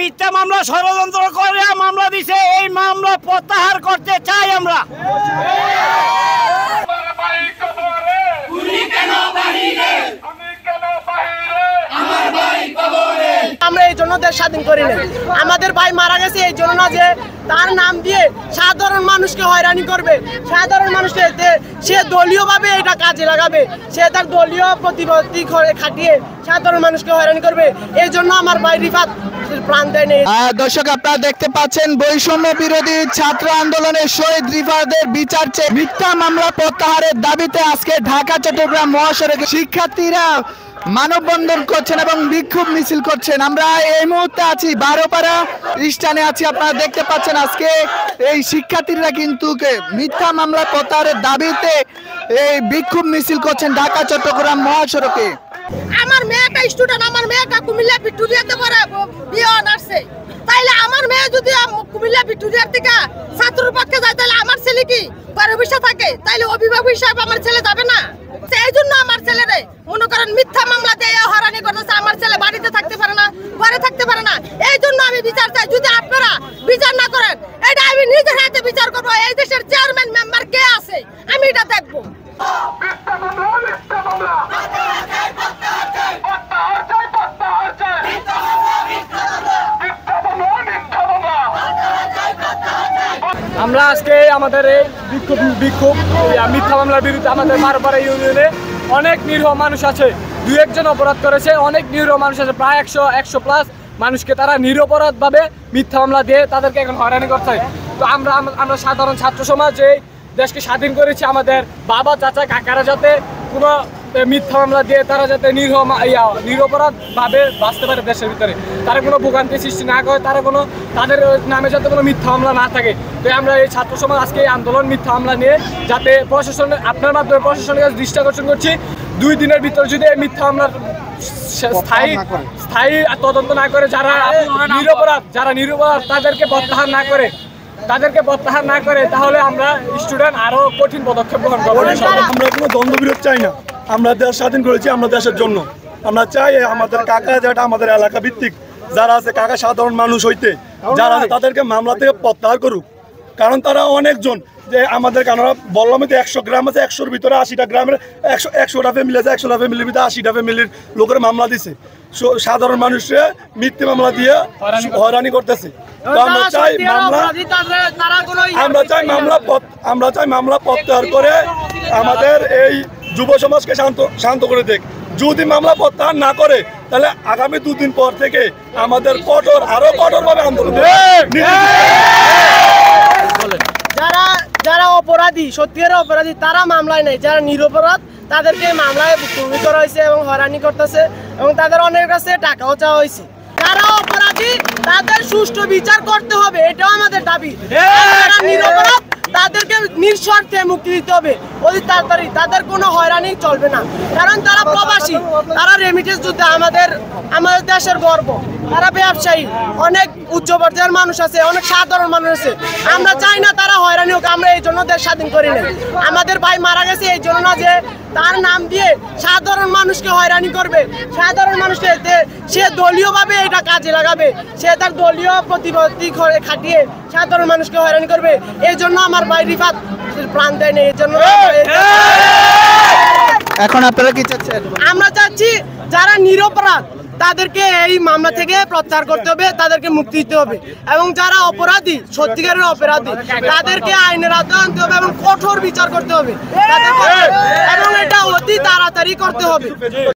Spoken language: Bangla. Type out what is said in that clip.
মিথ্যা মামলা ষড়যন্ত্র করে মামলা দিছে, এই মামলা প্রত্যাহার করতে চাই আমরা। আমরা এই জন্য দেশ স্বাধীন করি না, আমাদের ভাই মারা গেছে এই জন্য না যে তার নাম দিয়ে সাধারণ মানুষকে হয়রানি করবে, সাধারণ মানুষকে সে দলীয়ভাবে এটা কাজে লাগাবে, সে তার দলীয় প্রতিপত্তি খাটিয়ে সাধারণ মানুষকে হয়রানি করবে। এই জন্য আমার ভাই রিফাত প্রাণ দেয় নেই। দর্শক আপনারা দেখতে পাচ্ছেন বৈষম্য বিরোধী ছাত্র আন্দোলনের শহীদ রিফাতের বিচার চেয়ে মিথ্যা মামলা প্রত্যাহারের দাবিতে আজকে ঢাকা চট্টগ্রাম মহাসড়কে শিক্ষার্থীরা মানববন্ধন করছেন এবং বিক্ষোভ মিছিল করছেন। আমরা এই মুহূর্তে আছি বারোপাড়া স্থানে আছি, আপনারা দেখতে পাচ্ছেন আজকে এই শিক্ষার্থীরা কিন্তু মিথ্যা মামলা প্রত্যাহারের দাবিতে এই বিক্ষোভ মিছিল করছেন ঢাকা চট্টগ্রাম মহাসড়কে। আমার মেয়েটা স্টুডেন্ট, আমার মেয়েটা কুমিল্লা ভিক্টোরিয়াতে পড়ে বিয়ে অনার্সে, তাইলে আমার মেয়ে যদি কুমিল্লা ভিক্টোরিয়ার থেকে ছাত্রের পক্ষে যায় তাহলে আমার ছেলে কি ভবিষ্যৎ থাকে, তাইলে অভিভাবক হিসাবে আমার ছেলে যাবে না। এই জন্য আমার ছেলেরে মনে করেন মিথ্যা মামলা দিয়ে হয়রানি করতেছে, আমার ছেলে বাড়িতে থাকতে পারে না, ঘরে থাকতে পারে না। এই জন্য আমি বিচার চাই, যদি আপনারা বিচার না করেন এটা আমি নিজের হাতে বিচার করবো। এই দেশের চেয়ারম্যান মেম্বার কে আছে আমি এটা দেখবো। আমরা আজকে আমাদের এই বিক্ষোভ মিথ্যা মামলার বিরুদ্ধে আমাদের বারোপাড়া ইউনিয়নে অনেক নিরীহ মানুষ আছে, দু একজন অপরাধ করেছে, অনেক নিরীহ মানুষ আছে, প্রায় 100+ মানুষকে তারা নিরপরাধভাবে মিথ্যা মামলা দিয়ে তাদেরকে এখন হয়রানি করতে হয়। তো আমরা সাধারণ ছাত্র সমাজ এই দেশকে স্বাধীন করেছি, আমাদের বাবা চাচা কাকারা যাতে কোনো মিথ্যা মামলা দিয়ে তারা যাতে নিরপরাধভাবে বাঁচতে পারে, দেশের ভিতরে তারা কোনো ভোগান্তি সৃষ্টি না করে, তাদের নামে যাতে কোনো মিথ্যা মামলা না থাকে। তো আমরা এই ছাত্র সমাজ আজকে এই আন্দোলন মিথ্যা মামলা নিয়ে যাতে আপনার মাধ্যমে প্রশাসনের কাছে দৃষ্টি আকর্ষণ করছি, 2 দিনের ভিতরে যদি এই মিথ্যা মামলার স্থায়ী তদন্ত না করে, যারা নিরপরাধ তাদেরকে প্রত্যাহার না করে তাহলে আমরা স্টুডেন্ট আরো কঠিন পদক্ষেপ গ্রহণ করবো। আমরা কোনো দ্বন্দ্ববিরোধ চাই না, আমরা দেশ স্বাধীন করেছি আমরা দেশের জন্য। আমরা চাই আমাদের কাকা যেটা আমাদের এলাকা ভিত্তিক যারা আছে কাকা সাধারণ মানুষ হইতে যারা আছে তাদেরকে মামলা থেকে প্রত্যাহার করুক, কারণ তারা অনেকজন যে আমাদের কারণ বললাম তো 100 গ্রাম আছে, 100-র ভিতরে 80টা গ্রামের 100টা ফ্যামিলি আছে, 100টা ফ্যামিলির ভিতরে 80টা ফ্যামিলির লোকের মামলা দিছে, সাধারণ মানুষে মিথ্যে মামলা দিয়ে হয়রানি করতেছে। তো আমরা চাই মামলা প্রত্যাহার করে আমাদের এই যুব সমাজকে শান্ত করে দেখ। যদি মামলা প্রত্যাহার না করে তাহলে আগামী 2 দিন পর থেকে আমাদের আরো কঠোরভাবে আন্দোলন। যারা অপরাধী, সত্যিকারের অপরাধী তারা মামলায় নেই, যারা নিরপরাধ তাদেরকে মামলায় ভুক্তভোগী করা হয়েছে এবং হয়রানি করতেছে এবং তাদের অনেকের কাছে টাকাও চাওয়া হয়েছে। যারা অপরাধী তাদের সুষ্ঠু বিচার করতে হবে, এটাও আমাদের দাবি। যারা নিরপরাধ তাদেরকে নিঃশর্তে মুক্তি দিতে হবে অতি তাড়াতাড়ি, তাদের কোনো হয়রানি চলবে না, কারণ তারা প্রবাসী, তারা রেমিটেন্স যোদ্ধা, আমাদের দেশের গর্ব, তারা ব্যবসায়ী, অনেক উচ্চ পর্যায়ের মানুষ আছে, অনেক সাধারণ মানুষ আছে। আমরা চাই না তারা হয়রানি হোক, আমরা এই জন্য দেশ স্বাধীন করি না, আমাদের ভাই মারা গেছে এই জন্য না যে তার নাম দিয়ে সাধারণ মানুষকে হয়রানি করবে, সাধারণ মানুষকে সে দলীয়ভাবে এটা কাজে লাগাবে, সে তার দলীয় প্রতিপত্তি খাটিয়ে সাধারণ মানুষকে হয়রানি করবে। এই জন্য আমার ভাই রিফাত প্রাণ দেয় নেই। এই জন্য এখন আপনারা কি চাচ্ছেন? আমরা চাচ্ছি যারা নিরপরাধ তাদেরকে এই মামলা থেকে প্রত্যাহার করতে হবে, তাদেরকে মুক্তি দিতে হবে, এবং যারা অপরাধী, সত্যিকারের অপরাধী তাদেরকে আইনের আওতায় আনতে হবে এবং কঠোর বিচার করতে হবে এবং এটা অতি তাড়াতাড়ি করতে হবে।